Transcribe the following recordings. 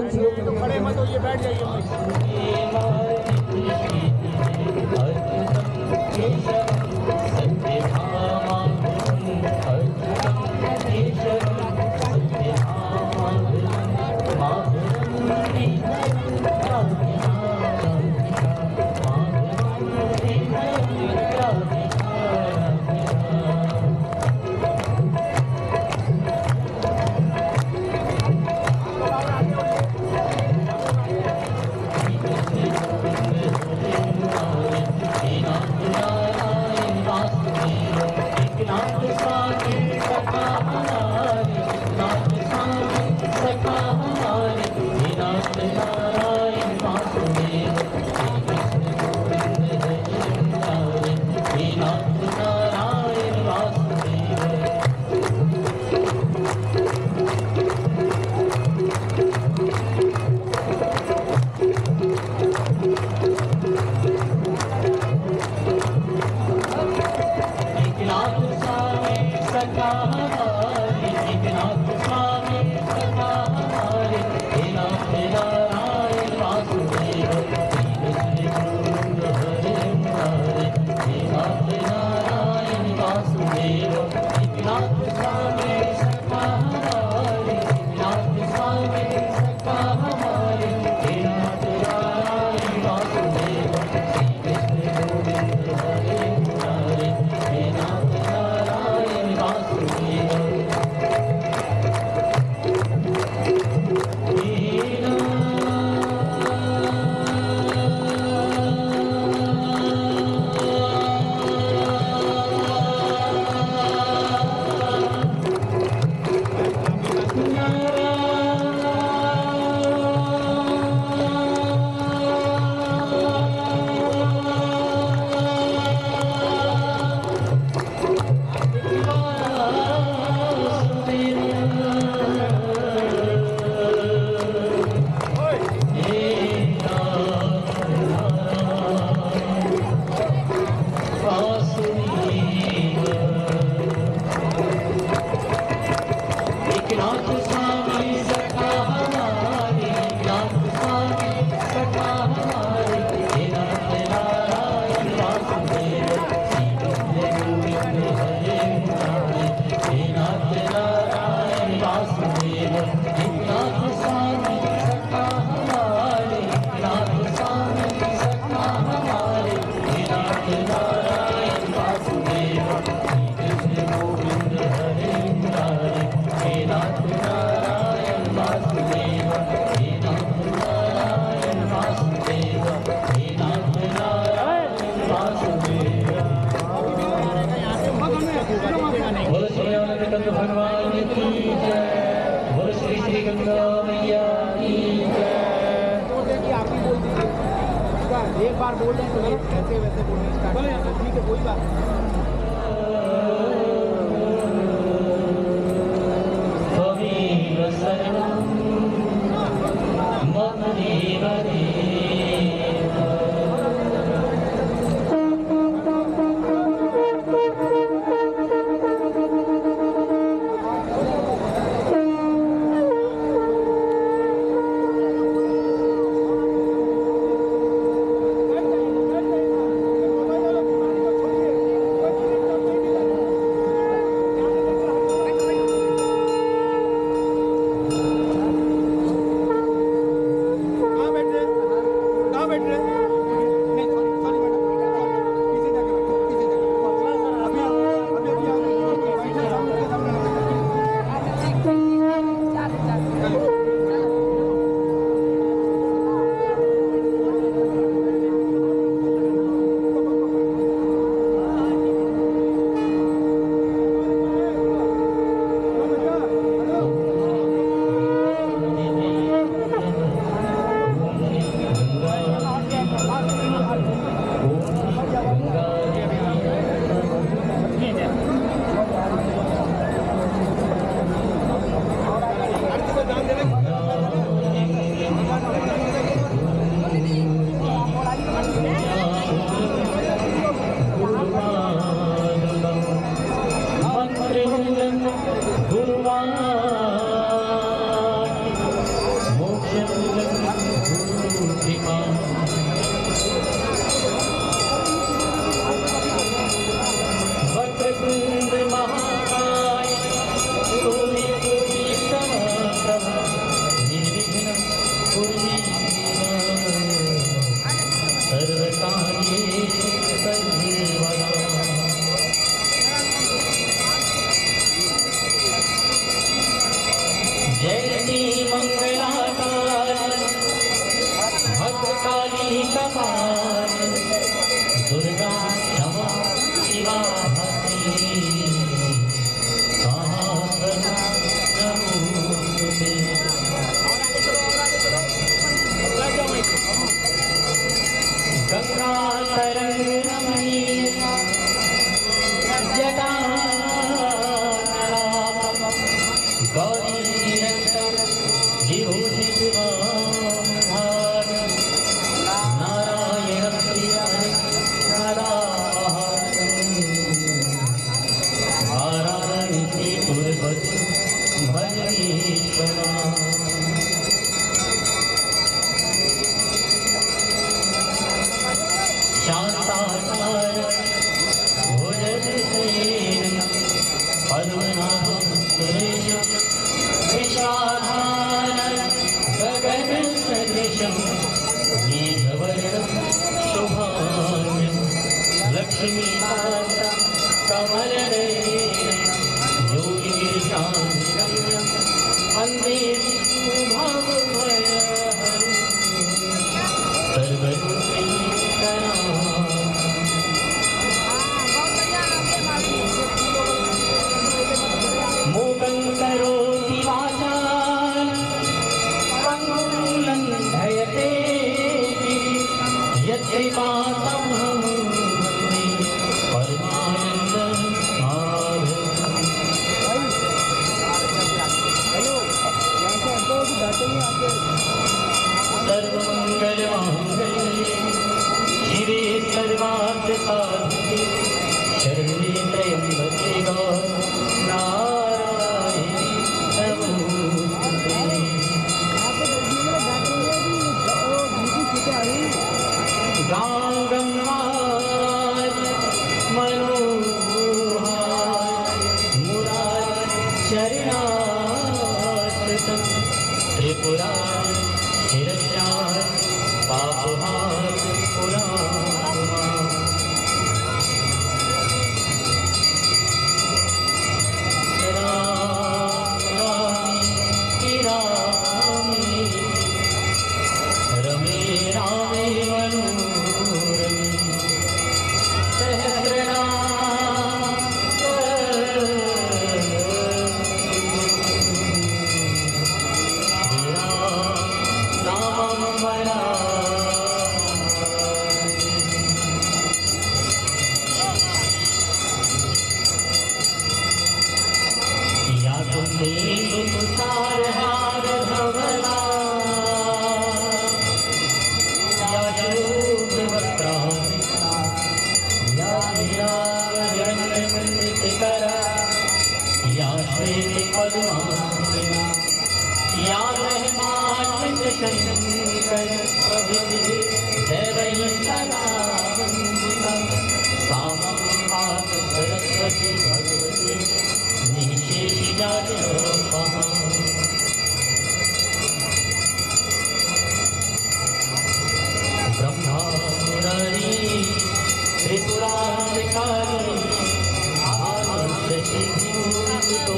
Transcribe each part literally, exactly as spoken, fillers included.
कौन सी हो? खड़े मत हो, ये बैठ जाइए। एक बार बोल दें तो ऐसे वैसे बोलने स्टार्ट, ठीक है, कोई बात नहीं। काली कपाली दुर्गा क्षमा शिवा भक्ति स्वाहा स्वधा नमोस्तुते। गंगा तरंग रमणीयता जटा गौरी निरंतर विभूषि शिवाधार नारायण प्रिया सदा वाराणसी पूर्वज भजनीश्वरा। शांताकार भुजगशयन पद्मनाभं सुरेशं विश्वाधारं गगनसदृशं मेघवर्णं शुभांगं लक्ष्मीकान्तं कमलनयनं योगिगिरिशान्तं वन्दे विष्णुभवभयहरं सर्वरूपैकनाथं। मूकं करोति वाचालं पङ्गुं लङ्घयते यत्कृपातमहं वन्दे परमानन्दमाधवम्। सर्वमङ्गलमाङ्गल्ये शिवे सर्वार्थसाधिके शरण्ये त्र्यम्बके गौरी नारायणी नमोस्तुते। गांगम्माय मनोहाय मुराय चरणाश्रितं त्रिपुराय शिरस्याय पापहाय पुराणमा। रमे रामे मनोरमे सहस्रनाम नाम मना या तुमने तुसार हार धवला या शोभ वस्त्रावृता या वीरावरणमण्डितकरा या श्वेत पद्मासना या महिमान्वितशङ्कर प्रभृतिः दैवैः सदा वन्दिता सा माता सरस्वती भगवती निःशेषजाड्यपहा। ब्रह्मा मुरारी त्रिपुरारिकारी आदिशक्तिभूतो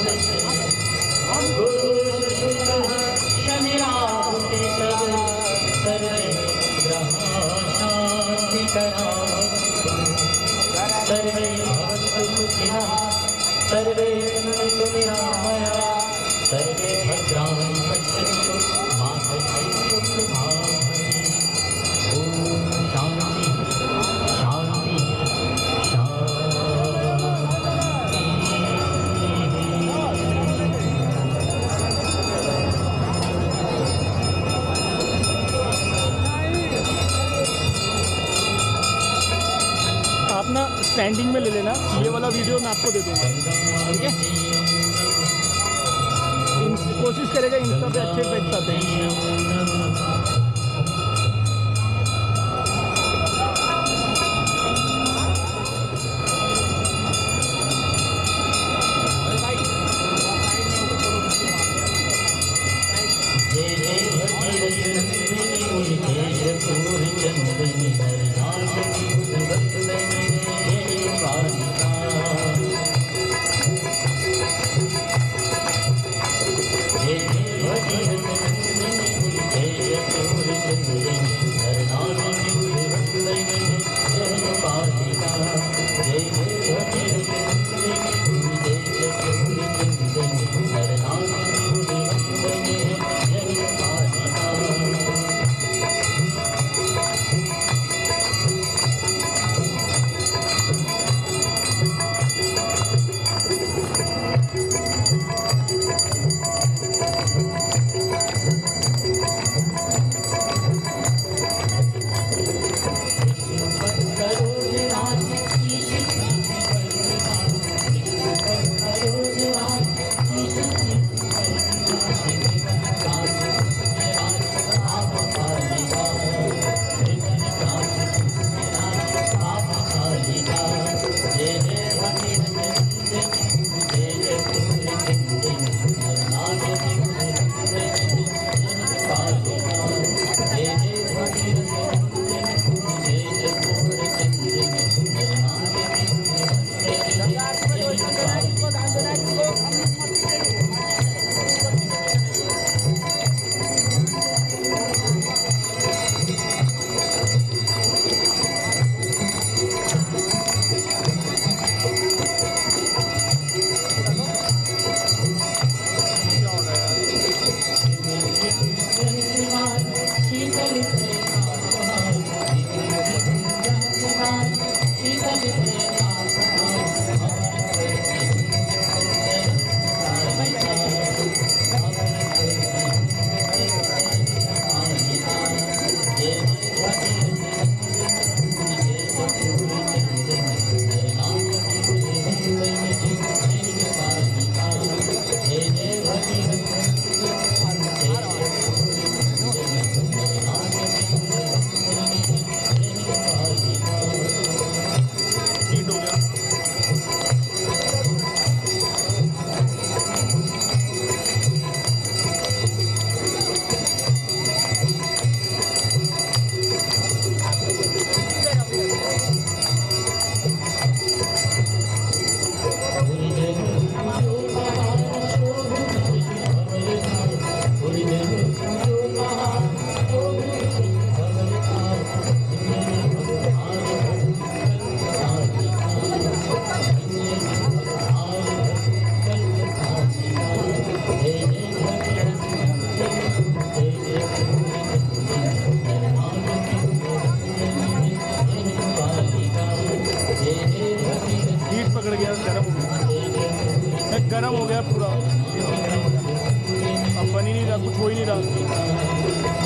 गुरु शुक्लः शनिराहुते सर्वे ग्रहा शान्तिकरा सर्वे भवन्तु सुखिनः सर्वे सन्तु निरामया सर्वे भद्राणि पश्यन्तु मा कश्चित् दुःखभाग्। ॐ शान्ति शान्ति आप ना स्टैंडिंग में ले लेना, ये वाला वीडियो मैं आपको दे दूंगा, ठीक है? कोशिश करेगा इंस्टा पे अच्छे इफेक्ट्स आते हैं। जय गर्म हो गया पूरा, अब बन ही नहीं रहा, कुछ हो ही नहीं रहा।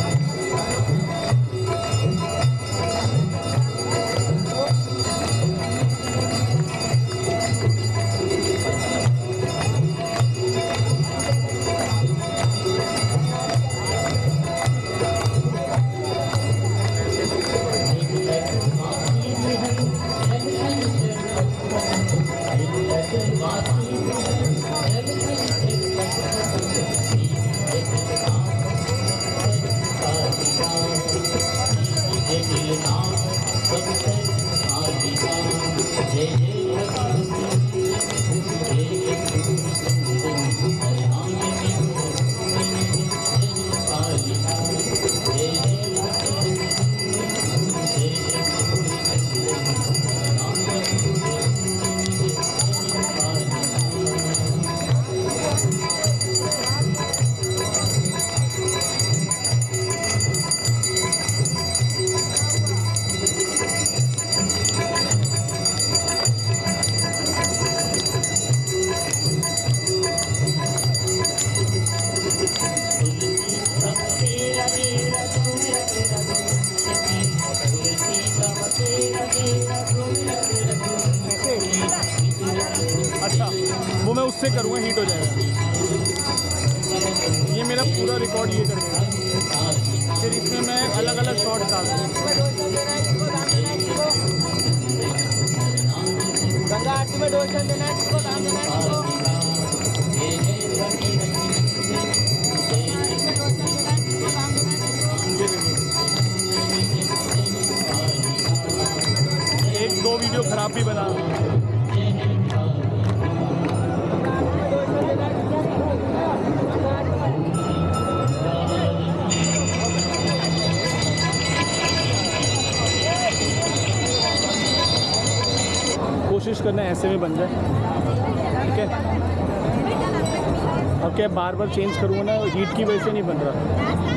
अच्छा, वो मैं उससे करूँगा, हीट हो जाएगा। ये मेरा पूरा रिकॉर्ड ये कर देगा, फिर इसमें मैं अलग अलग शॉट्स डाल गंगा आरती में डोशन देना है, किसको काम देना है, एक दो वीडियो खराब भी बना। करना है ऐसे में बन जाए, ठीक है। अब क्या बार बार चेंज करूँगा ना, हीट की वजह से नहीं बन रहा।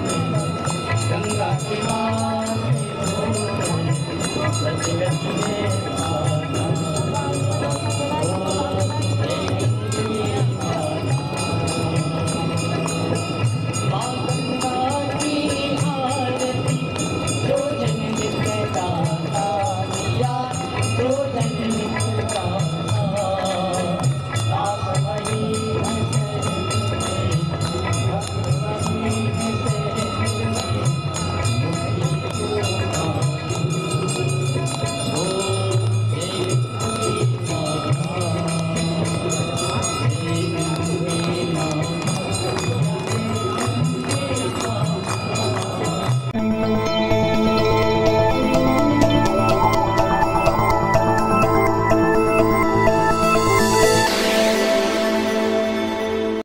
Let's